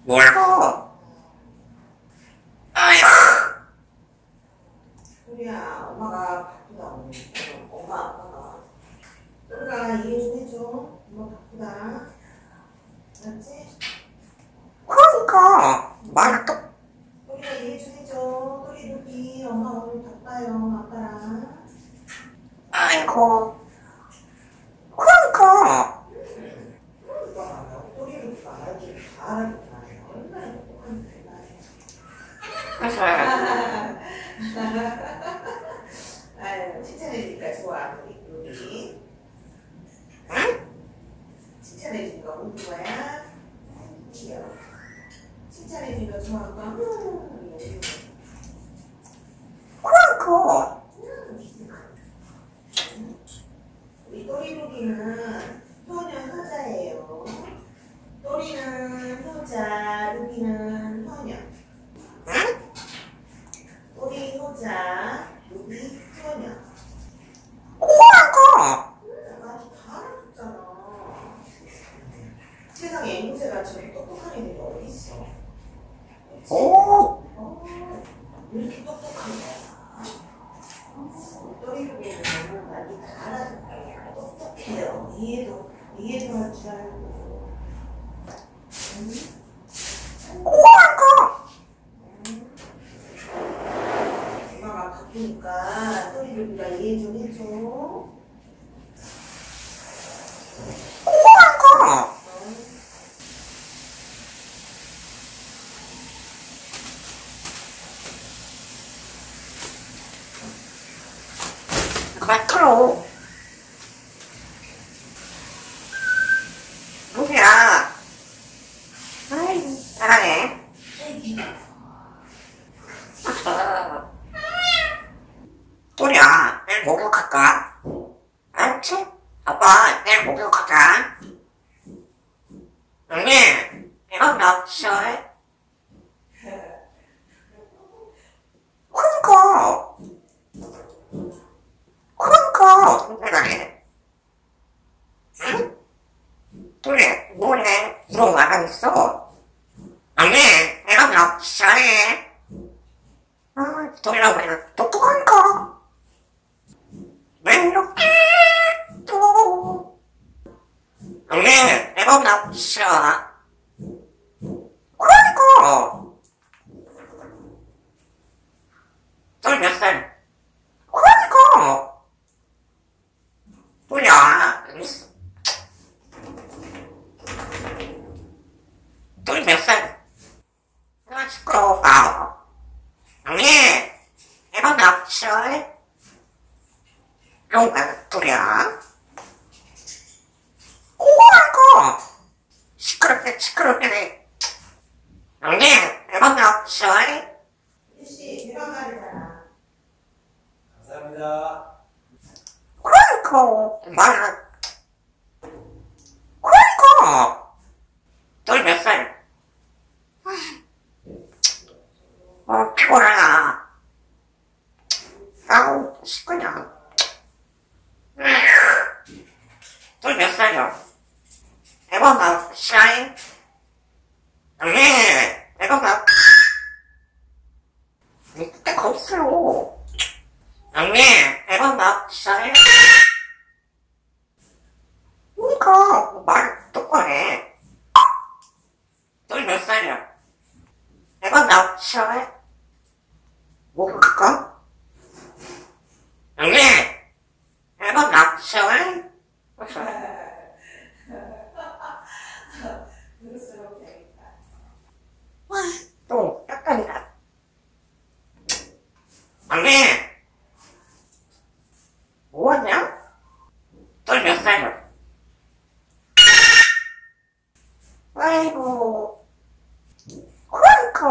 뭐라고? 아휴. 소리야, 엄마가 바쁘다 오늘. 엄마 아빠가. 소리가 이해 좀 해줘. 엄마 바쁘다. 알았지? 그러니까 말을 또 소리가 이해 좀 해줘. 소리 루비 엄마 오늘 바빠요 아빠랑. 아이고. 그러니까 소리 루비가 알아주고 다 알아주고 얼마나 똑똑한데 그래서 아유 칭찬해주니까 좋아 우리 루비. 응? 칭찬해주니까 웃는 거야. 귀여워. 칭찬해주니까 좋아할까? 그러니까 우리 또리루비는 효는 효자예요. 또리는 효자, 루비는 효녀. 응? 또리 효자, 루비 효녀. 그러니까 나도 다 알아줬잖아. 세상에 앵무새같이 똑똑한 애들이 어디 있어? 오. 왜 이렇게 똑똑한 거야? 또리루비는 많이 다 알아줬다. 똑똑해요. 이해도 할 줄 알고. 그러니까 엄마가 바쁘니까 또리루비가 이해 좀 해줘. 그러니까 그래. 누구야? 아이 잘하네. 우리야 내일 목욕할까? 알았지? 아빠 내일 목욕하자. 언니 이건 나 싫어해? 그러니까 내가 해. 응? 그래 뭐래 너 나가 있어. 언니 내가 나 싫어해. 아 돌아오면 똑똑하니까 왜 이렇게 또 언니 내가 나 싫어. 그러니까 너 몇 살? 그러니까 뭐야 너 몇 살? 나 시끄러워. 언니 내가 나 싫어해? 누가 둘이야? 그러니까 시끄럽게 언니 내가 나 싫어해? 유씨, 내가 말이잖아. 감사합니다. 그러니까 말을 그러니까 너 몇 살? 피곤하다. 아우 그냥 너 몇 살이야? 내가 나 싫어해? 언니 내가 나 그때 없어요. 언니 내가 나 싫어해? 그러니까 말 똑바로 해. 너 몇 살이야? 내가 나 싫어해? 목욕할까? 언니 내가 나 싫어해? 그럴수록 재밌다. 또 약간이다. 언니 뭐하냐? 너 몇 살이야? 아이고 그러니까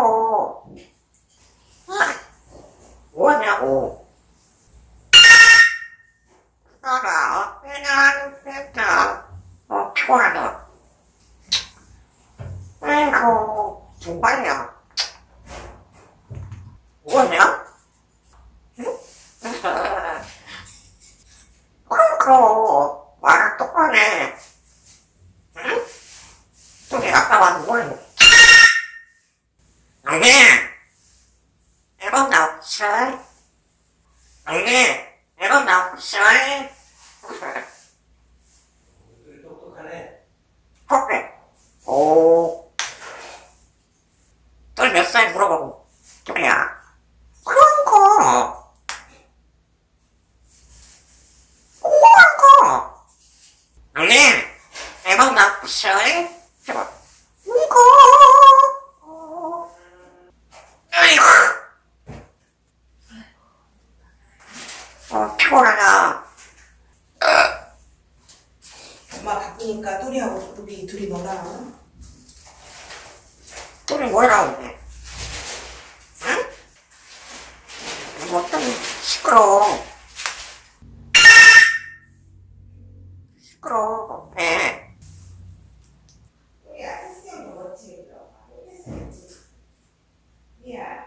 뭐하냐고. 나가 그냥 됐다. 피곤하다. 아이고 정말이야. 뭐하냐? 응? 그러니까 말을 똑바로 해. 응? 저기 아까 와서 뭐해? 언니, 이거 나왔어요? 언니, 이거 나왔어요? 똑똑하네. 그래. 오. 너 몇 살 물어보고, 그래야. 그런 거. 그런 거. 언니, 이거 나왔어요? 이거. 아이고. 피곤하다. 엄마 바쁘니까 뚜리하고 우리 둘이 놀아. 우리 뭐라고 그래? 응? 뭐 좀 시끄러워. 시끄러워. 네. 뚜리야, 헬스장 먹었지? 뚜리야.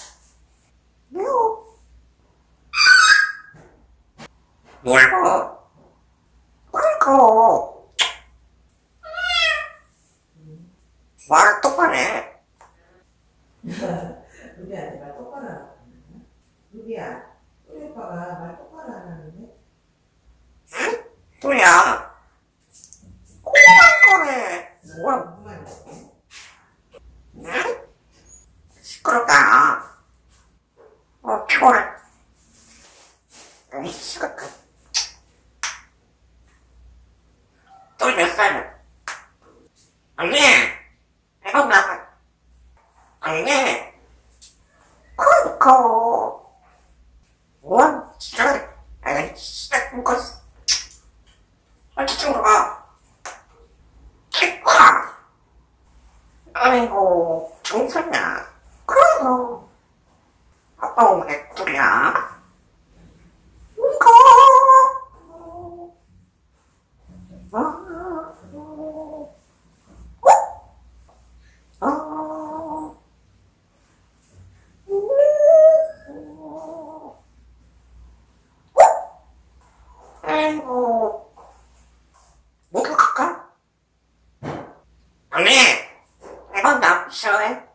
매워. 뭐라고? 그러니까. 말을 똑바로 해. 루비한테 말 똑바로 하라. 루비야, 뚜리 오빠가 말 똑바로 안 하는데? 응? 또야. 꼬만 거래. 뭐야? 무슨 말이야? 응? 시끄럽다. 피곤해. 시끄럽다. 또 몇 살이야? 언니, 이거 나가. 언니, 그러니까. 뭐, 진짜, 진짜, 묶었어. 이쪽으로 가. 가. 아이고, 정선이야. 그럼, 아빠 오늘 둘이야. 이거. 아이고, 목욕할까? 언니, 이거 나 싫어해?